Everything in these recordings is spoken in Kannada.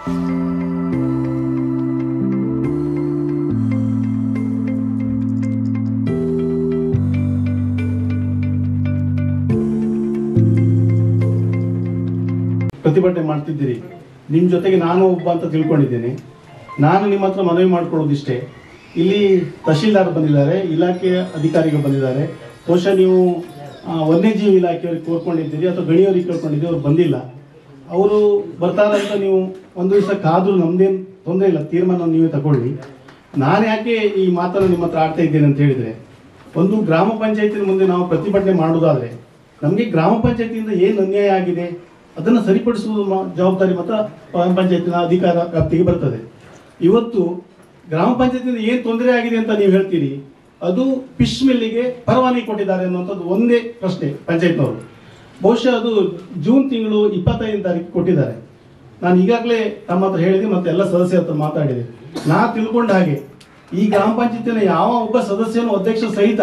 ಪ್ರತಿಭಟನೆ ಮಾಡ್ತಿದ್ದೀರಿ. ನಿಮ್ಮ ಜೊತೆಗೆ ನಾನು ಒಬ್ಬ ಅಂತ ತಿಳ್ಕೊಂಡಿದ್ದೇನೆ. ನಾನು ನಿಮ್ಮ ಹತ್ರ ಮನವಿ ಮಾಡ್ಕೊಳ್ಳೋದಿಷ್ಟೇ, ಇಲ್ಲಿ ತಹಶೀಲ್ದಾರ್ ಬಂದಿದ್ದಾರೆ, ಇಲಾಖೆಯ ಅಧಿಕಾರಿಗಳು ಬಂದಿದ್ದಾರೆ. ಬಹುಶಃ ನೀವು ವನ್ಯಜೀವಿ ಇಲಾಖೆಯವ್ರಿಗೆ ಕೋರ್ಕೊಂಡಿದ್ದೀರಿ ಅಥವಾ ಗಣಿಯವರಿಗೆ ಕೇಳ್ಕೊಂಡಿದ್ದೀರಿ, ಅವ್ರು ಬಂದಿಲ್ಲ. ಅವರು ಬರ್ತಾರಂತ ನೀವು ಒಂದು ದಿವಸ ಕಾದರೂ ನಮ್ದೇನು ತೊಂದರೆ ಇಲ್ಲ, ತೀರ್ಮಾನ ನೀವೇ ತಗೊಳ್ಳಿ. ನಾನು ಯಾಕೆ ಈ ಮಾತನ್ನು ನಿಮ್ಮ ಹತ್ರ ಆಡ್ತಾ ಇದ್ದೇನೆ ಅಂತ ಹೇಳಿದರೆ, ಒಂದು ಗ್ರಾಮ ಪಂಚಾಯತಿನ ಮುಂದೆ ನಾವು ಪ್ರತಿಭಟನೆ ಮಾಡೋದಾದರೆ ನಮಗೆ ಗ್ರಾಮ ಪಂಚಾಯತಿಯಿಂದ ಏನು ಅನ್ಯಾಯ ಆಗಿದೆ ಅದನ್ನು ಸರಿಪಡಿಸುವ ಜವಾಬ್ದಾರಿ ಮಾತ್ರ ಗ್ರಾಮ ಪಂಚಾಯತಿನ ಅಧಿಕಾರ ವ್ಯಾಪ್ತಿಗೆ ಬರ್ತದೆ. ಇವತ್ತು ಗ್ರಾಮ ಪಂಚಾಯತಿಯಿಂದ ಏನು ತೊಂದರೆ ಆಗಿದೆ ಅಂತ ನೀವು ಹೇಳ್ತೀರಿ, ಅದು ಫಿಶ್ ಮಿಲ್ಲಿಗೆ ಪರವಾನಗಿ ಕೊಟ್ಟಿದ್ದಾರೆ ಅನ್ನುವಂಥದ್ದು ಒಂದೇ ಪ್ರಶ್ನೆ ಪಂಚಾಯತ್ನವರು. ಬಹುಶಃ ಅದು ಜೂನ್ ತಿಂಗಳು 25ನೇ ತಾರೀಕು ಕೊಟ್ಟಿದ್ದಾರೆ. ನಾನು ಈಗಾಗಲೇ ತಮ್ಮ ಹತ್ರ ಹೇಳಿದೆ ಮತ್ತು ಎಲ್ಲ ಸದಸ್ಯರ ಹತ್ರ ಮಾತಾಡಿದೆ. ನಾ ತಿಳ್ಕೊಂಡ ಹಾಗೆ ಈ ಗ್ರಾಮ ಪಂಚಾಯತಿನ ಯಾವ ಒಬ್ಬ ಸದಸ್ಯನು ಅಧ್ಯಕ್ಷ ಸಹಿತ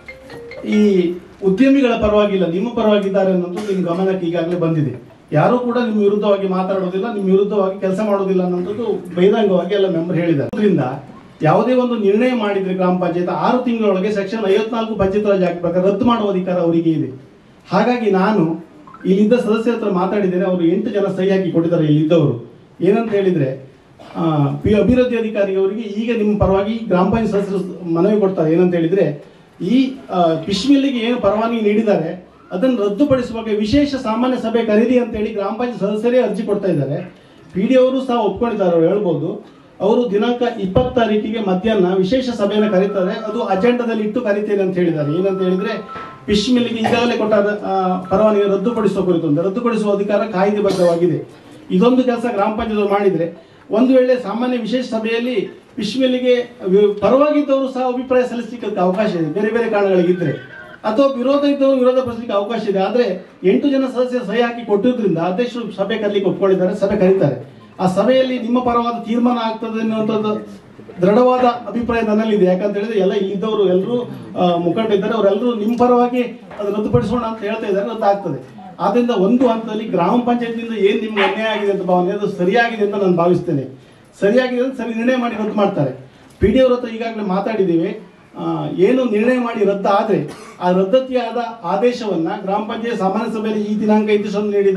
ಈ ಉದ್ಯಮಿಗಳ ಪರವಾಗಿಲ್ಲ, ನಿಮ್ಮ ಪರವಾಗಿದ್ದಾರೆ ಅನ್ನೋದು ನಿಮ್ಮ ಗಮನಕ್ಕೆ ಈಗಾಗಲೇ ಬಂದಿದೆ. ಯಾರೂ ಕೂಡ ನಿಮ್ಮ ವಿರುದ್ಧವಾಗಿ ಮಾತಾಡೋದಿಲ್ಲ, ನಿಮ್ಮ ವಿರುದ್ಧವಾಗಿ ಕೆಲಸ ಮಾಡೋದಿಲ್ಲ ಅನ್ನೋದು ಬಹಿರಂಗವಾಗಿ ಎಲ್ಲ ಮೆಂಬರ್ ಹೇಳಿದ್ದಾರೆ. ಅದರಿಂದ ಯಾವುದೇ ಒಂದು ನಿರ್ಣಯ ಮಾಡಿದ್ರೆ ಗ್ರಾಮ ಪಂಚಾಯತ್ 6 ತಿಂಗಳೊಳಗೆ ಸೆಕ್ಷನ್ 54 ಪಂಚಾಯತ್ ರಾಜ್ ಆಕ್ಟ್ ಪ್ರಕಾರ ರದ್ದು ಮಾಡುವ ಅಧಿಕಾರ ಅವರಿಗೆ ಇದೆ. ಹಾಗಾಗಿ ನಾನು ಇಲ್ಲಿದ್ದ ಸದಸ್ಯರ ಹತ್ರ ಮಾತಾಡಿದ್ದೇನೆ. ಅವರು 8 ಜನ ಸಹಿ ಹಾಕಿ ಕೊಟ್ಟಿದ್ದಾರೆ ಇಲ್ಲಿದ್ದವರು. ಏನಂತ ಹೇಳಿದ್ರೆ, ಅಭಿವೃದ್ಧಿ ಅಧಿಕಾರಿಯವರಿಗೆ ಈಗ ನಿಮ್ಮ ಪರವಾಗಿ ಗ್ರಾಮ ಪಂಚಾಯತ್ ಸದಸ್ಯರು ಮನವಿ ಕೊಡ್ತಾರೆ. ಏನಂತ ಹೇಳಿದ್ರೆ, ಈ ಫಿಶ್ ಮಿಲ್ಲಿಗೆ ಏನು ಪರವಾನಗಿ ನೀಡಿದ್ದಾರೆ ಅದನ್ನು ರದ್ದುಪಡಿಸುವಾಗ ವಿಶೇಷ ಸಾಮಾನ್ಯ ಸಭೆ ಕರೀರಿ ಅಂತೇಳಿ ಗ್ರಾಮ ಪಂಚಾಯತ್ ಸದಸ್ಯರೇ ಅರ್ಜಿ ಕೊಡ್ತಾ ಇದ್ದಾರೆ. PD ಅವರು ಸಹ ಒಪ್ಕೊಂಡಿದ್ದಾರೆ, ಅವ್ರು ಹೇಳ್ಬೋದು. ಅವರು ದಿನಾಂಕ 20 ತಾರೀಕಿಗೆ ಮಧ್ಯಾಹ್ನ ವಿಶೇಷ ಸಭೆಯನ್ನು ಕರೀತಾರೆ, ಅದು ಅಜೆಂಡಾದಲ್ಲಿ ಇಟ್ಟು ಕರೀತೇನೆ ಅಂತ ಹೇಳಿದ್ದಾರೆ. ಏನಂತ ಹೇಳಿದ್ರೆ, ಫಿಶ್ ಮಿಲ್ಲಿಗೆ ಈಗಾಗಲೇ ಕೊಟ್ಟ ಪರವಾನಗಿ ರದ್ದುಪಡಿಸುವ ಕುರಿತು ರದ್ದುಪಡಿಸುವ ಅಧಿಕಾರ ಕಾಯ್ದೆಬದ್ಧವಾಗಿದೆ. ಇದೊಂದು ಕೆಲಸ ಗ್ರಾಮ ಪಂಚಾಯತ್ ಮಾಡಿದ್ರೆ, ಒಂದು ವೇಳೆ ಸಾಮಾನ್ಯ ವಿಶೇಷ ಸಭೆಯಲ್ಲಿ ಫಿಶ್ ಮಿಲ್ಲಿಗೆ ಪರವಾಗಿದ್ದವರು ಸಹ ಅಭಿಪ್ರಾಯ ಸಲ್ಲಿಸಲಿಕ್ಕೆ ಅವಕಾಶ ಇದೆ, ಬೇರೆ ಬೇರೆ ಕಾರಣಗಳಿಗಿದ್ರೆ, ಅಥವಾ ವಿರೋಧ ಇದ್ದವರು ವಿರೋಧ ಪಡಿಸಲಿಕ್ಕೆ ಅವಕಾಶ ಇದೆ. ಆದರೆ 8 ಜನ ಸದಸ್ಯರು ಸಹಿ ಹಾಕಿ ಕೊಟ್ಟಿದ್ರಿಂದ ಅಧ್ಯಕ್ಷರು ಸಭೆ ಕರೀಲಿಕ್ಕೆ ಒಪ್ಕೊಂಡಿದ್ದಾರೆ, ಸಭೆ ಕರೀತಾರೆ. ಆ ಸಭೆಯಲ್ಲಿ ನಿಮ್ಮ ಪರವಾದ ತೀರ್ಮಾನ ಆಗ್ತದೆ ಅನ್ನುವಂಥದ್ದು ದೃಢವಾದ ಅಭಿಪ್ರಾಯ ನನ್ನಲ್ಲಿದೆ. ಯಾಕಂತ ಹೇಳಿದ್ರೆ ಎಲ್ಲ ಇಲ್ಲಿದ್ದವರು ಎಲ್ಲರೂ ಮುಖಂಡರಿದ್ದಾರೆ, ಅವರೆಲ್ಲರೂ ನಿಮ್ಮ ಪರವಾಗಿ ಅದು ರದ್ದುಪಡಿಸೋಣ ಅಂತ ಹೇಳ್ತಾ ಇದ್ದಾರೆ, ರದ್ದಾಗ್ತದೆ. ಆದ್ದರಿಂದ ಒಂದು ಹಂತದಲ್ಲಿ ಗ್ರಾಮ ಪಂಚಾಯತಿಯಿಂದ ಏನು ನಿಮ್ಗೆ ಅನ್ಯಾಯ ಆಗಿದೆ ಅಂತ ಭಾವನೆ, ಅದು ಸರಿಯಾಗಿದೆ ಅಂತ ನಾನು ಭಾವಿಸ್ತೇನೆ. ಸರಿಯಾಗಿದೆ ಅಂತ ಸರಿ ನಿರ್ಣಯ ಮಾಡಿ ರದ್ದು ಮಾಡ್ತಾರೆ. PD ಅವ್ರ ಹತ್ರ ಈಗಾಗಲೇ ಮಾತಾಡಿದ್ದೀವಿ. ಏನು ನಿರ್ಣಯ ಮಾಡಿ ರದ್ದಾದರೆ ಆ ರದ್ದತಿಯಾದ ಆದೇಶವನ್ನ ಗ್ರಾಮ ಪಂಚಾಯತ್ ಸಾಮಾನ್ಯ ಸಭೆಯಲ್ಲಿ ಈ ದಿನಾಂಕ ಇಂತಿಷ್ಟೊಂದು ನೀಡಿದ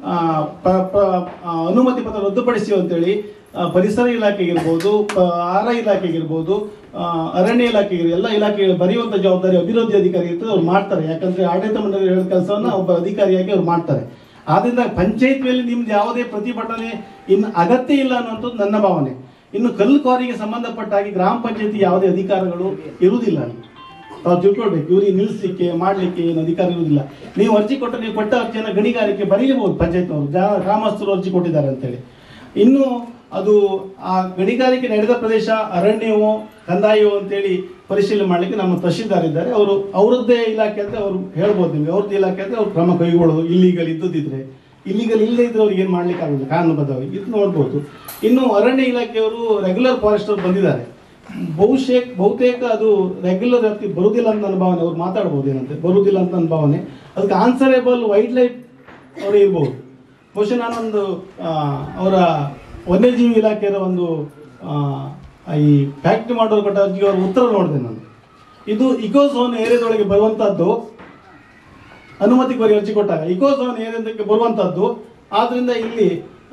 ಅನುಮತಿ ಪತ್ರ ರದ್ದುಪಡಿಸಿ ಅಂತೇಳಿ ಪರಿಸರ ಇಲಾಖೆಗಿರ್ಬೋದು, ಆಹಾರ ಇಲಾಖೆಗಿರ್ಬೋದು, ಅರಣ್ಯ ಇಲಾಖೆಗೆ, ಎಲ್ಲ ಇಲಾಖೆಗಳು ಬರೆಯುವಂಥ ಜವಾಬ್ದಾರಿ ಅಭಿವೃದ್ಧಿ ಅಧಿಕಾರಿ ಇರ್ತದೆ, ಅವ್ರು ಮಾಡ್ತಾರೆ. ಯಾಕಂದ್ರೆ ಆಡಳಿತ ಮಂಡಳಿ ಹೇಳೋ ಕೆಲಸವನ್ನ ಒಬ್ಬ ಅಧಿಕಾರಿಯಾಗಿ ಅವ್ರು ಮಾಡ್ತಾರೆ. ಆದ್ರಿಂದ ಪಂಚಾಯತ್ ಮೇಲೆ ನಿಮ್ದು ಯಾವುದೇ ಪ್ರತಿಭಟನೆ ಇನ್ನು ಅಗತ್ಯ ಇಲ್ಲ ಅನ್ನುವಂಥದ್ದು ನನ್ನ ಭಾವನೆ. ಇನ್ನು ಕಲ್ಲು ಕ್ವಾರಿಗೆ ಸಂಬಂಧಪಟ್ಟ ಹಾಗೆ ಗ್ರಾಮ ಪಂಚಾಯತಿ ಯಾವುದೇ ಅಧಿಕಾರಗಳು ಇರುವುದಿಲ್ಲ. ನಾವು ತಿಳ್ಕೊಳ್ಬೇಕು, ಇವ್ರಿಗೆ ನಿಲ್ಲಿಸಲಿಕ್ಕೆ ಮಾಡಲಿಕ್ಕೆ ಏನು ಅಧಿಕಾರ ಇರುವುದಿಲ್ಲ. ನೀವು ಅರ್ಜಿ ಕೊಟ್ಟರೆ ನೀವು ಕೊಟ್ಟ ಅರ್ಜಿಯನ್ನು ಗಣಿಗಾರಿಕೆ ಬರೀಬಹುದು. ಪಂಚಾಯತ್ನವರು ಗ್ರಾಮಸ್ಥರು ಅರ್ಜಿ ಕೊಟ್ಟಿದ್ದಾರೆ ಅಂತೇಳಿ. ಇನ್ನು ಅದು ಆ ಗಣಿಗಾರಿಕೆ ನಡೆದ ಪ್ರದೇಶ ಅರಣ್ಯವೋ ಕಂದಾಯವೋ ಅಂತೇಳಿ ಪರಿಶೀಲನೆ ಮಾಡಲಿಕ್ಕೆ ನಮ್ಮ ತಹಶೀಲ್ದಾರ್ ಇದ್ದಾರೆ. ಅವರು ಅವರದ್ದೇ ಇಲಾಖೆ ಅಂದರೆ ಅವರು ಹೇಳ್ಬೋದು ನಿಮಗೆ, ಅವ್ರದ್ದು ಇಲಾಖೆ ಅಂದರೆ ಅವ್ರು ಕ್ರಮ ಕೈಗೊಳ್ಳೋದು. ಇಲ್ಲಿಗಲ್ ಇದ್ದದಿದ್ರೆ, ಇಲ್ಲಿಗಲ್ ಇಲ್ಲದೇ ಇದ್ರೆ ಅವ್ರಿಗೆ ಏನು ಮಾಡ್ಲಿಕ್ಕೆ ಆಗೋದಿಲ್ಲ ಕಾನೂನುಬದ್ಧವಾಗಿ, ಇದು ನೋಡ್ಬೋದು. ಇನ್ನು ಅರಣ್ಯ ಇಲಾಖೆಯವರು ರೆಗ್ಯುಲರ್ ಫಾರೆಸ್ಟರ್ ಬಂದಿದ್ದಾರೆ. ಬಹುತೇಕ ಅದು ರೆಗ್ಯುಲರ್ ವ್ಯಾಪ್ತಿ ಬರುವುದಿಲ್ಲ ಅಂತ ನನ್ನ ಭಾವನೆ. ಅವ್ರು ಮಾತಾಡ್ಬೋದು ಏನಂತೆ ಬರುವುದಿಲ್ಲ ಅಂತ ನನ್ನ ಭಾವನೆ. ಅದಕ್ಕೆ ಆನ್ಸರೇಬಲ್ ವೈಲ್ಡ್ ಲೈಫ್ ಅವರು ಇರ್ಬೋದು. ಬಹುಶಃ ನಾನೊಂದು ಅವರ ವನ್ಯಜೀವಿ ಇಲಾಖೆಯ ಒಂದು ಈ ಫ್ಯಾಕ್ಟ್ರಿ ಮಾಡೋರು ಕೊಟ್ಟ ಅರ್ಜಿಗೆ ಅವ್ರ ಉತ್ತರ ನೋಡಿದೆ ನಾನು. ಇದು ಇಕೋಝೋನ್ ಏರಿಯಾದೊಳಗೆ ಬರುವಂತಹದ್ದು, ಅನುಮತಿ ಕೋರಿ ಅರ್ಜಿ ಕೊಟ್ಟಾಗ ಇಕೋಝೋನ್ ಏರಿಯಾದಕ್ಕೆ ಬರುವಂತಹದ್ದು. ಆದ್ರಿಂದ ಇಲ್ಲಿ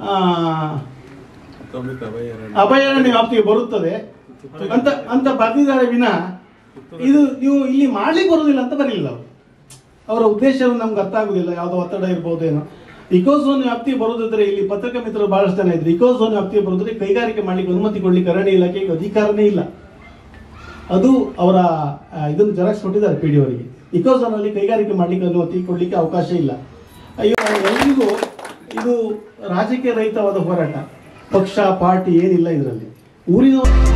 ಅಭಯಾರಣ್ಯ ವ್ಯಾಪ್ತಿಗೆ ಬರುತ್ತದೆ ಅಂತ ಬರೆದಿದ್ದಾರೆ ವಿನಃ ಇದು ನೀವು ಇಲ್ಲಿ ಮಾಡ್ಲಿಕ್ಕೆ ಬರುವುದಿಲ್ಲ ಅಂತ ಬರಲಿಲ್ಲ. ಅವರ ಉದ್ದೇಶವನ್ನು ನಮ್ಗೆ ಅರ್ಥ ಆಗುದಿಲ್ಲ. ಯಾವುದೋ ಒತ್ತಡ ಇರ್ಬೋದೇನೋ. ಇಕೋಝೋನ್ ವ್ಯಾಪ್ತಿಗೆ ಬರುವುದಿದ್ರೆ ಇಲ್ಲಿ ಪತ್ರಿಕಾ ಮಿತ್ರರು ಬಹಳಷ್ಟು ಜನ ಇದ್ರು. ಇಕೋಝೋನ್ ವ್ಯಾಪ್ತಿಗೆ ಬರುವುದ್ರೆ ಕೈಗಾರಿಕೆ ಮಾಡ್ಲಿಕ್ಕೆ ಅನುಮತಿ ಕೊಡ್ಲಿಕ್ಕೆ ಅರಣ್ಯ ಇಲಾಖೆಗೆ ಅಧಿಕಾರನೇ ಇಲ್ಲ. ಅದು ಅವರ ಇದನ್ನು ಜೆರಾಕ್ಸ್ ಕೊಟ್ಟಿದ್ದಾರೆ PD ಅವರಿಗೆ. ಇಕೋಝೋನ್ ಅಲ್ಲಿ ಕೈಗಾರಿಕೆ ಮಾಡ್ಲಿಕ್ಕೆ ಅನುಮತಿ ಕೊಡ್ಲಿಕ್ಕೆ ಅವಕಾಶ ಇಲ್ಲ. ಅಯ್ಯೋ, ಎಲ್ರಿಗೂ ಇದು ರಾಜಕೀಯ ರಹಿತವಾದ ಹೋರಾಟ, ಪಕ್ಷ ಪಾರ್ಟಿ ಏನಿಲ್ಲ ಇದರಲ್ಲಿ. ಊರಿನ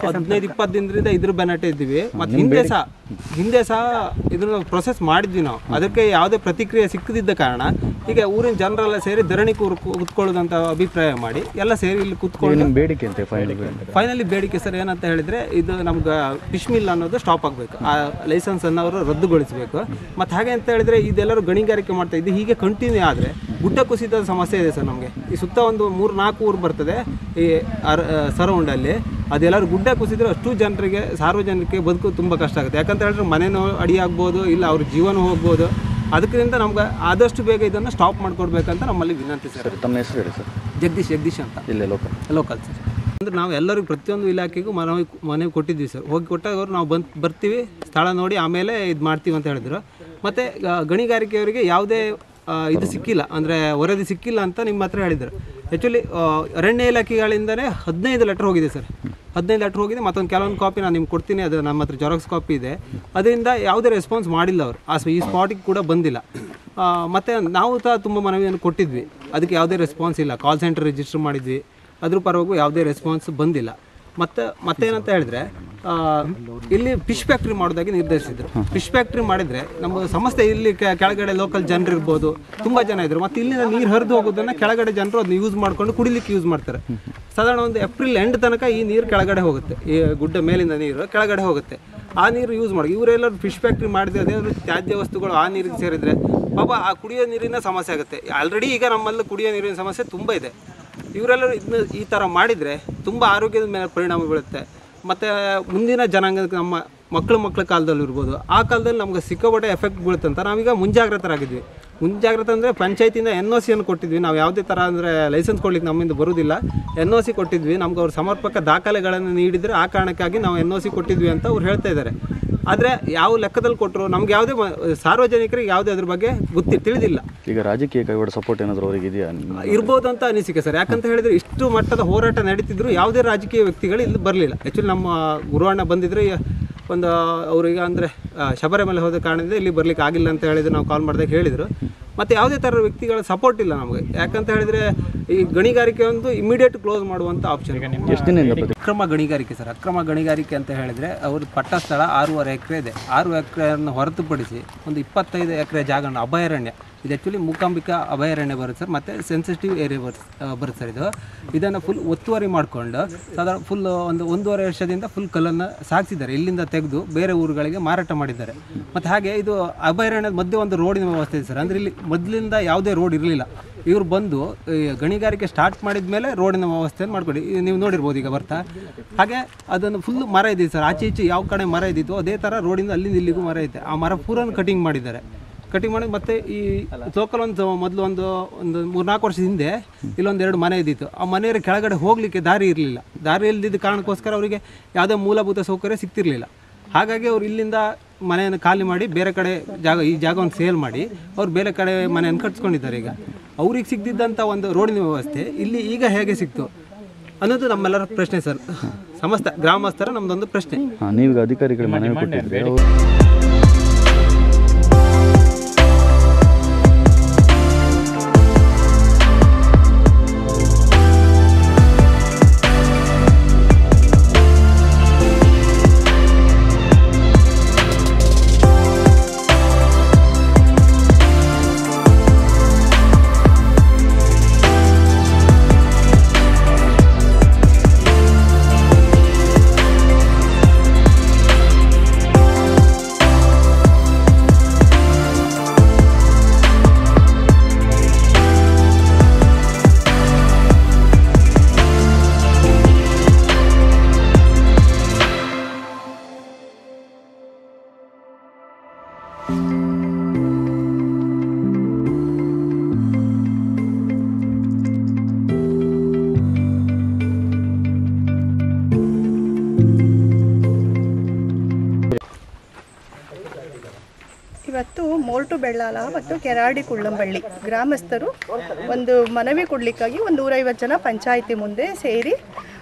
15-20 ದಿನದಿಂದ ಇದ್ರ ಬೆನ್ನಟ್ಟೆ ಇದ್ದೀವಿ. ಮತ್ತು ಹಿಂದೆ ಸಹ ಇದ್ರ ಪ್ರೊಸೆಸ್ ಮಾಡಿದ್ವಿ ನಾವು. ಅದಕ್ಕೆ ಯಾವುದೇ ಪ್ರತಿಕ್ರಿಯೆ ಸಿಕ್ಕದಿದ್ದ ಕಾರಣ ಈಗ ಊರಿನ ಜನರೆಲ್ಲ ಸೇರಿ ಧರಣಿ ಕೂತ್ಕೊಳ್ಳೋದಂತ ಅಭಿಪ್ರಾಯ ಮಾಡಿ ಎಲ್ಲ ಸೇರಿ ಇಲ್ಲಿ ಕೂತ್ಕೊಂಡು ಬೇಡಿಕೆ ಅಂತ ಫೈನಲಿ ಬೇಡಿಕೆ ಸರ್ ಏನಂತ ಹೇಳಿದರೆ, ಇದು ನಮ್ಗೆ ಫಿಶ್ ಮಿಲ್ ಅನ್ನೋದು ಸ್ಟಾಪ್ ಆಗಬೇಕು, ಆ ಲೈಸೆನ್ಸನ್ನು ಅವರು ರದ್ದುಗೊಳಿಸಬೇಕು. ಮತ್ತು ಹಾಗೆ ಅಂತ ಹೇಳಿದರೆ ಇದೆಲ್ಲರೂ ಗಣಿಗಾರಿಕೆ ಮಾಡ್ತಾ ಇದ್ದು ಹೀಗೆ ಕಂಟಿನ್ಯೂ ಆದರೆ ಗುಡ್ಡ ಕುಸಿತದ ಸಮಸ್ಯೆ ಇದೆ ಸರ್ ನಮಗೆ. ಈ ಸುತ್ತ ಒಂದು 3-4 ಊರು ಬರ್ತದೆ ಈ ಸರೌಂಡಲ್ಲಿ. ಅದೆಲ್ಲರೂ ಗುಡ್ಡ ಕುಸಿದ್ರೆ ಅಷ್ಟು ಜನರಿಗೆ, ಸಾರ್ವಜನಿಕರಿಗೆ ಬದುಕೋದು ತುಂಬ ಕಷ್ಟ ಆಗುತ್ತೆ. ಯಾಕಂತ ಹೇಳಿದ್ರೆ ಮನೆಯೂ ಅಡಿಯಾಗ್ಬೋದು, ಇಲ್ಲ ಅವ್ರ ಜೀವನ ಹೋಗ್ಬೋದು. ಅದಕ್ಕಿಂತ ನಮ್ಗೆ ಆದಷ್ಟು ಬೇಗ ಇದನ್ನು ಸ್ಟಾಪ್ ಮಾಡಿಕೊಡ್ಬೇಕಂತ ನಮ್ಮಲ್ಲಿ ವಿನಂತಿ ಸರ್. ತಮ್ಮ ಹೆಸರು ಹೇಳಿ ಸರ್? ಜಗದೀಶ್ ಅಂತ, ಇಲ್ಲೇ ಲೋಕಲ್ ಸರ್. ಅಂದರೆ ನಾವು ಎಲ್ಲರಿಗೂ ಪ್ರತಿಯೊಂದು ಇಲಾಖೆಗೂ ಮನವಿ ಕೊಟ್ಟಿದ್ವಿ ಸರ್. ಹೋಗಿ ಕೊಟ್ಟಾಗ ಅವರು ನಾವು ಬರ್ತೀವಿ, ಸ್ಥಳ ನೋಡಿ ಆಮೇಲೆ ಇದು ಮಾಡ್ತೀವಿ ಅಂತ ಹೇಳಿದ್ರು. ಮತ್ತು ಗಣಿಗಾರಿಕೆಯವರಿಗೆ ಯಾವುದೇ ಇದು ಸಿಕ್ಕಿಲ್ಲ, ಅಂದರೆ ವರದಿ ಸಿಕ್ಕಿಲ್ಲ ಅಂತ ನಿಮ್ಮ ಹತ್ರ ಹೇಳಿದರು. ಆ್ಯಕ್ಚುಲಿ ಅರಣ್ಯ ಇಲಾಖೆಗಳಿಂದಲೇ 15 ಲೆಟ್ರ್ ಹೋಗಿದೆ ಸರ್. 15 ಲೆಟ್ರ್ ಹೋಗಿದೆ. ಮತ್ತೊಂದು ಕೆಲವೊಂದು ಕಾಪಿ ನಾನು ನಿಮ್ಗೆ ಕೊಡ್ತೀನಿ, ಅದು ನಮ್ಮ ಹತ್ರ ಜೆರಾಕ್ಸ್ ಕಾಪಿ ಇದೆ. ಅದರಿಂದ ಯಾವುದೇ ರೆಸ್ಪಾನ್ಸ್ ಮಾಡಿಲ್ಲ ಅವರು, ಈ ಸ್ಪಾಟಿಗೆ ಕೂಡ ಬಂದಿಲ್ಲ. ಮತ್ತು ನಾವು ಸಹ ತುಂಬ ಮನವಿಯನ್ನು ಕೊಟ್ಟಿದ್ವಿ, ಅದಕ್ಕೆ ಯಾವುದೇ ರೆಸ್ಪಾನ್ಸ್ ಇಲ್ಲ. ಕಾಲ್ ಸೆಂಟರ್ ರಿಜಿಸ್ಟರ್ ಮಾಡಿದ್ವಿ, ಅದ್ರ ಪರವಾಗೂ ಯಾವುದೇ ರೆಸ್ಪಾನ್ಸ್ ಬಂದಿಲ್ಲ. ಮತ್ತೇನಂತ ಹೇಳಿದ್ರೆ, ಇಲ್ಲಿ ಫಿಶ್ ಫ್ಯಾಕ್ಟ್ರಿ ಮಾಡೋದಾಗಿ ನಿರ್ಧರಿಸಿದ್ರು. ಫಿಶ್ ಫ್ಯಾಕ್ಟ್ರಿ ಮಾಡಿದರೆ ನಮ್ಮ ಸಂಸ್ಥೆ ಇಲ್ಲಿ ಕೆಳಗಡೆ ಲೋಕಲ್ ಜನರು ಇರ್ಬೋದು, ತುಂಬ ಜನ ಇದ್ರು. ಮತ್ತು ಇಲ್ಲಿಂದ ನೀರು ಹರಿದು ಹೋಗೋದನ್ನು ಕೆಳಗಡೆ ಜನರು ಅದನ್ನ ಯೂಸ್ ಮಾಡ್ಕೊಂಡು ಕುಡಿಲಿಕ್ಕೆ ಯೂಸ್ ಮಾಡ್ತಾರೆ. ಸಾಧಾರಣ ಒಂದು ಏಪ್ರಿಲ್ ಎಂಡ್ ತನಕ ಈ ನೀರು ಕೆಳಗಡೆ ಹೋಗುತ್ತೆ, ಈ ಗುಡ್ಡ ಮೇಲಿಂದ ನೀರು ಕೆಳಗಡೆ ಹೋಗುತ್ತೆ. ಆ ನೀರು ಯೂಸ್ ಮಾಡಿ ಇವರೆಲ್ಲರೂ ಫಿಶ್ ಫ್ಯಾಕ್ಟ್ರಿ ಮಾಡಿದ್ರೆ ಅದೇ ತ್ಯಾಜ್ಯ ವಸ್ತುಗಳು ಆ ನೀರಿಗೆ ಸೇರಿದರೆ ಪಾಪ ಆ ಕುಡಿಯೋ ನೀರಿನ ಸಮಸ್ಯೆ ಆಗುತ್ತೆ. ಆಲ್ರೆಡಿ ಈಗ ನಮ್ಮಲ್ಲಿ ಕುಡಿಯೋ ನೀರಿನ ಸಮಸ್ಯೆ ತುಂಬ ಇದೆ. ಇವರೆಲ್ಲರೂ ಇದನ್ನ ಈ ಥರ ಮಾಡಿದರೆ ತುಂಬ ಆರೋಗ್ಯದ ಮೇಲೆ ಪರಿಣಾಮ ಬೀಳುತ್ತೆ. ಮತ್ತು ಮುಂದಿನ ಜನಾಂಗಕ್ಕೆ, ನಮ್ಮ ಮಕ್ಕಳ ಕಾಲದಲ್ಲಿ ಇರ್ಬೋದು, ಆ ಕಾಲದಲ್ಲಿ ನಮ್ಗೆ ಸಿಕ್ಕಾಪಟ್ಟೆ ಎಫೆಕ್ಟ್ ಬೀಳುತ್ತೆ ಅಂತ ನಾವೀಗ ಮುಂಜಾಗ್ರತರಾಗಿದ್ವಿ. ಮುಂಜಾಗ್ರತೆ ಅಂದರೆ ಪಂಚಾಯತಿಯಿಂದ NOC ಕೊಟ್ಟಿದ್ವಿ. ನಾವು ಯಾವುದೇ ಥರ ಅಂದರೆ ಲೈಸೆನ್ಸ್ ಕೊಡ್ಲಿಕ್ಕೆ ನಮ್ಮಿಂದ ಬರೋದಿಲ್ಲ. NOC ಕೊಟ್ಟಿದ್ವಿ. ನಮ್ಗೆ ಅವ್ರು ಸಮರ್ಪಕ ದಾಖಲೆಗಳನ್ನು ನೀಡಿದರೆ ಆ ಕಾರಣಕ್ಕಾಗಿ ನಾವು NOC ಕೊಟ್ಟಿದ್ವಿ ಅಂತ ಅವ್ರು ಹೇಳ್ತಾ ಇದ್ದಾರೆ. ಆದರೆ ಯಾವ ಲೆಕ್ಕದಲ್ಲಿ ಕೊಟ್ಟರು ನಮ್ಗೆ ಯಾವುದೇ ಸಾರ್ವಜನಿಕರಿಗೆ ಯಾವುದೇ ಅದ್ರ ಬಗ್ಗೆ ತಿಳಿದಿಲ್ಲ. ಈಗ ರಾಜಕೀಯ ಕೈವಾಡ ಸಪೋರ್ಟ್ ಏನಾದರೂ ಅವರಿಗೆ ಇದೆಯಾ? ಇರ್ಬೋದು ಅಂತ ಅನಿಸಿಕೆ ಸರ್. ಯಾಕಂತ ಹೇಳಿದರೆ ಇಷ್ಟು ಮಟ್ಟದ ಹೋರಾಟ ನಡೀತಿದ್ರು ಯಾವುದೇ ರಾಜಕೀಯ ವ್ಯಕ್ತಿಗಳು ಇಲ್ಲಿ ಬರಲಿಲ್ಲ. ಆ್ಯಕ್ಚುಲಿ ನಮ್ಮ ಗುರುವಣ್ಣ ಬಂದಿದ್ರೆ ಒಂದು ಅವ್ರಿಗೆ ಅಂದರೆ ಶಬರಿಮಲೆ ಹೋದ ಕಾರಣದಿಂದ ಇಲ್ಲಿ ಬರಲಿಕ್ಕೆ ಆಗಿಲ್ಲ ಅಂತ ಹೇಳಿದ್ರು. ನಾವು ಕಾಲ್ ಮಾಡಿದಾಗ ಹೇಳಿದರು. ಮತ್ತು ಯಾವುದೇ ಥರ ವ್ಯಕ್ತಿಗಳ ಸಪೋರ್ಟ್ ಇಲ್ಲ ನಮಗೆ. ಯಾಕಂತ ಹೇಳಿದರೆ ಈ ಗಣಿಗಾರಿಕೆ ಒಂದು ಇಮಿಡಿಯೇಟ್ ಕ್ಲೋಸ್ ಮಾಡುವಂಥ ಆಪ್ಷನ್. ಎಷ್ಟು ದಿನದಿಂದ ಅಕ್ರಮ ಗಣಿಗಾರಿಕೆ ಸರ್. ಅಕ್ರಮ ಗಣಿಗಾರಿಕೆ ಅಂತ ಹೇಳಿದರೆ ಅವ್ರ ಪಟ್ಟ ಸ್ಥಳ 6.5 ಎಕರೆ ಇದೆ. 6 ಎಕರೆಯನ್ನು ಹೊರತುಪಡಿಸಿ ಒಂದು 25 ಎಕರೆ ಜಾಗವನ್ನು ಅಭಯಾರಣ್ಯ, ಇದು ಆ್ಯಕ್ಚುಲಿ ಮೂಕಾಂಬಿಕಾ ಅಭಯಾರಣ್ಯ ಬರುತ್ತೆ ಸರ್, ಮತ್ತು ಸೆನ್ಸಿಟಿವ್ ಏರಿಯಾ ಬರುತ್ತೆ ಸರ್. ಇದನ್ನು ಫುಲ್ ಒತ್ತುವರಿ ಮಾಡಿಕೊಂಡು ಸಾಧಾರಣ ಫುಲ್ ಒಂದು 1.5 ವರ್ಷದಿಂದ ಫುಲ್ ಕಲ್ಲನ್ನು ಸಾಗಿಸಿದ್ದಾರೆ. ಇಲ್ಲಿಂದ ತೆಗೆದು ಬೇರೆ ಊರುಗಳಿಗೆ ಮಾರಾಟ ಮಾಡಿದ್ದಾರೆ. ಮತ್ತು ಹಾಗೆ ಇದು ಅಭಯಾರಣ್ಯದ ಮಧ್ಯೆ ಒಂದು ರೋಡಿನ ವ್ಯವಸ್ಥೆ ಇದೆ ಸರ್. ಅಂದರೆ ಇಲ್ಲಿ ಮೊದಲಿಂದ ಯಾವುದೇ ರೋಡ್ ಇರಲಿಲ್ಲ. ಇವರು ಬಂದು ಗಣಿಗಾರಿಕೆ ಸ್ಟಾರ್ಟ್ ಮಾಡಿದ ಮೇಲೆ ರೋಡಿನ ವ್ಯವಸ್ಥೆಯನ್ನು ಮಾಡ್ಕೊಡಿ. ನೀವು ನೋಡಿರ್ಬೋದು ಈಗ ಬರ್ತಾ. ಹಾಗೆ ಅದನ್ನು ಫುಲ್ ಮರ ಇದೆ ಸರ್. ಆಚೆ ಈಚೆ ಯಾವ ಕಡೆ ಮರ ಇದ್ದಿತ್ತು ಅದೇ ಥರ ರೋಡಿಂದ ಅಲ್ಲಿಂದ ಇಲ್ಲಿಗೂ ಮರ ಐತೆ. ಆ ಮರ ಪೂರನ್ನು ಕಟಿಂಗ್ ಮಾಡಿದ್ದಾರೆ. ಕಟಿಂಗ್ ಮಾಡಿ ಮತ್ತು ಈ ಲೋಕಲ್ ಮೊದಲು ಒಂದು 3-4 ವರ್ಷದ ಹಿಂದೆ ಇಲ್ಲೊಂದು 2 ಮನೆ ಇದ್ದಿತ್ತು. ಆ ಮನೆಯ ಕೆಳಗಡೆ ಹೋಗಲಿಕ್ಕೆ ದಾರಿ ಇರಲಿಲ್ಲ. ದಾರಿ ಇಲ್ಲದಿದ್ದ ಕಾರಣಕ್ಕೋಸ್ಕರ ಅವರಿಗೆ ಯಾವುದೇ ಮೂಲಭೂತ ಸೌಕರ್ಯ ಸಿಗ್ತಿರಲಿಲ್ಲ. ಹಾಗಾಗಿ ಅವ್ರು ಇಲ್ಲಿಂದ ಮನೆಯನ್ನು ಖಾಲಿ ಮಾಡಿ ಬೇರೆ ಕಡೆ ಈ ಜಾಗವನ್ನು ಸೇಲ್ ಮಾಡಿ ಅವ್ರು ಬೇರೆ ಕಡೆ ಮನೆಯನ್ನು ಕಟ್ಸ್ಕೊಂಡಿದ್ದಾರೆ. ಈಗ ಅವ್ರಿಗೆ ಸಿಗ್ದಿದ್ದಂಥ ಒಂದು ರೋಡಿನ ವ್ಯವಸ್ಥೆ ಇಲ್ಲಿ ಈಗ ಹೇಗೆ ಸಿಕ್ತು ಅನ್ನೋದು ನಮ್ಮೆಲ್ಲರ ಪ್ರಶ್ನೆ ಸರ್. ಸಮಸ್ತ ಗ್ರಾಮಸ್ಥರ ನಮ್ಮದೊಂದು ಪ್ರಶ್ನೆ. ನೀವೀಗ ಅಧಿಕಾರಿಗಳ ಮನವಿ ಕೊಟ್ಟಿದ್ರೆ ಇವತ್ತು ಮೋರ್ಟು ಬೆಳ್ಳಾಲ ಮತ್ತು ಕೆರಾಡಿ ಕುಳ್ಳಂಬಳ್ಳಿ ಗ್ರಾಮಸ್ಥರು ಒಂದು ಮನವಿ ಕೊಡಲಿಕ್ಕಾಗಿ ಒಂದು 150 ಜನ ಪಂಚಾಯಿತಿ ಮುಂದೆ ಸೇರಿ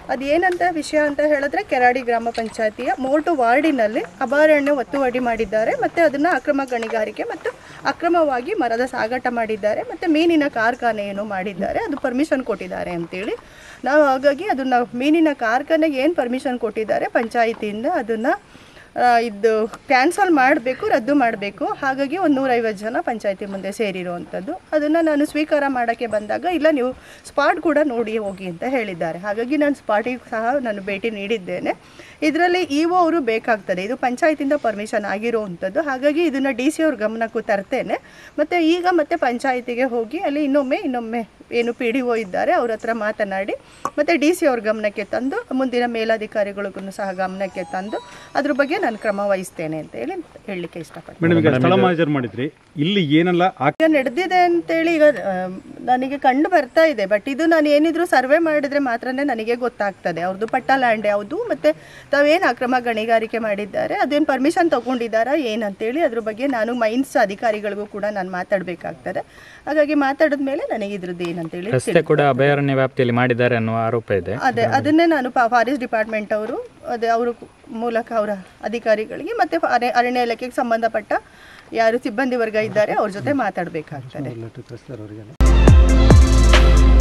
ಅದೇನಂತ ವಿಷಯ ಅಂತ ಹೇಳಿದ್ರೆ ಕೆರಾಡಿ ಗ್ರಾಮ ಪಂಚಾಯತಿಯ ಮೋಟು ವಾರ್ಡಿನಲ್ಲಿ ಅಭಯಾರಣ್ಯ ಒತ್ತುವರಿ ಮಾಡಿದ್ದಾರೆ ಮತ್ತು ಅದನ್ನು ಅಕ್ರಮ ಗಣಿಗಾರಿಕೆ ಮತ್ತು ಅಕ್ರಮವಾಗಿ ಮರದ ಸಾಗಾಟ ಮಾಡಿದ್ದಾರೆ ಮತ್ತು ಮೀನಿನ ಕಾರ್ಖಾನೆಯನ್ನು ಮಾಡಿದ್ದಾರೆ. ಅದು ಪರ್ಮಿಷನ್ ಕೊಟ್ಟಿದ್ದಾರೆ ಅಂತೇಳಿ ನಾವು ಹಾಗಾಗಿ ಅದನ್ನು ಮೀನಿನ ಕಾರ್ಖಾನೆಗೆ ಏನು ಪರ್ಮಿಷನ್ ಕೊಟ್ಟಿದ್ದಾರೆ ಪಂಚಾಯಿತಿಯಿಂದ ಅದನ್ನು ಇದು ಕ್ಯಾನ್ಸಲ್ ಮಾಡಬೇಕು, ರದ್ದು ಮಾಡಬೇಕು. ಹಾಗಾಗಿ ಒಂದು 150 ಜನ ಪಂಚಾಯತಿ ಮುಂದೆ ಸೇರಿರುವಂಥದ್ದು. ಅದನ್ನು ನಾನು ಸ್ವೀಕಾರ ಮಾಡೋಕ್ಕೆ ಬಂದಾಗ ಇಲ್ಲ ನೀವು ಸ್ಪಾಟ್ ಕೂಡ ನೋಡಿ ಹೋಗಿ ಅಂತ ಹೇಳಿದ್ದಾರೆ. ಹಾಗಾಗಿ ನಾನು ಸ್ಪಾಟಿಗೆ ಸಹ ನಾನು ಭೇಟಿ ನೀಡಿದ್ದೇನೆ. ಇದರಲ್ಲಿ ಇಒ ಅವರು ಬೇಕಾಗ್ತದೆ, ಇದು ಪಂಚಾಯತಿಂದ ಪರ್ಮಿಷನ್ ಆಗಿರುವಂಥದ್ದು. ಹಾಗಾಗಿ ಇದನ್ನು DC ಅವ್ರ ಗಮನಕ್ಕೂ ತರ್ತೇನೆ. ಮತ್ತು ಈಗ ಮತ್ತೆ ಪಂಚಾಯತಿಗೆ ಹೋಗಿ ಅಲ್ಲಿ ಇನ್ನೊಮ್ಮೆ ಏನು PDO ಇದ್ದಾರೆ ಅವ್ರ ಹತ್ರ ಮಾತನಾಡಿ ಮತ್ತು DC ಅವ್ರ ಗಮನಕ್ಕೆ ತಂದು ಮುಂದಿನ ಮೇಲಾಧಿಕಾರಿಗಳಿಗೂ ಸಹ ಗಮನಕ್ಕೆ ತಂದು ಅದ್ರ ಬಗ್ಗೆ ನಾನು ಕ್ರಮ ವಹಿಸ್ತೇನೆ ಅಂತ ಹೇಳಲಿಕ್ಕೆ ಇಷ್ಟಪಡ್ತೀನಿ. ಇಲ್ಲಿ ಏನೆಲ್ಲ ಈಗ ನಡೆದಿದೆ ಅಂತೇಳಿ ಈಗ ನನಗೆ ಕಂಡು ಬರ್ತಾ ಇದೆ. ಬಟ್ ಇದು ನಾನು ಏನಿದ್ರು ಸರ್ವೆ ಮಾಡಿದ್ರೆ ಮಾತ್ರನೇ ನನಗೆ ಗೊತ್ತಾಗ್ತದೆ ಅವ್ರದ್ದು ಪಟ್ಟ ಲ್ಯಾಂಡ್ ಯಾವುದು ಮತ್ತು ತಾವೇನು ಅಕ್ರಮ ಗಣಿಗಾರಿಕೆ ಮಾಡಿದ್ದಾರೆ ಅದೇನು ಪರ್ಮಿಷನ್ ತೊಗೊಂಡಿದ್ದಾರಾ ಏನಂತೇಳಿ ಅದ್ರ ಬಗ್ಗೆ ನಾನು ಮೈನ್ಸ್ ಅಧಿಕಾರಿಗಳಿಗೂ ಕೂಡ ನಾನು ಮಾತಾಡಬೇಕಾಗ್ತದೆ. ಹಾಗಾಗಿ ಮಾತಾಡಿದ ಮೇಲೆ ನನಗೆ ಇದ್ರದ್ದು ಏನಂತೇಳಿ ರಸ್ತೆ ಕೂಡ ಅಭಯಾರಣ್ಯ ವ್ಯಾಪ್ತಿಯಲ್ಲಿ ಮಾಡಿದ್ದಾರೆ ಅನ್ನೋ ಆರೋಪ ಇದೆ. ಅದೇ ಅದನ್ನೇ ನಾನು ಫಾರೆಸ್ಟ್ ಡಿಪಾರ್ಟ್ಮೆಂಟ್ ಅವರು ಅವರ ಮೂಲಕ ಅವರ ಅಧಿಕಾರಿಗಳಿಗೆ ಮತ್ತು ಅರಣ್ಯ ಇಲಾಖೆಗೆ ಸಂಬಂಧಪಟ್ಟ ಯಾರು ಸಿಬ್ಬಂದಿ ವರ್ಗ ಇದ್ದಾರೆ ಅವ್ರ ಜೊತೆ ಮಾತಾಡಬೇಕಾಗ್ತದೆ.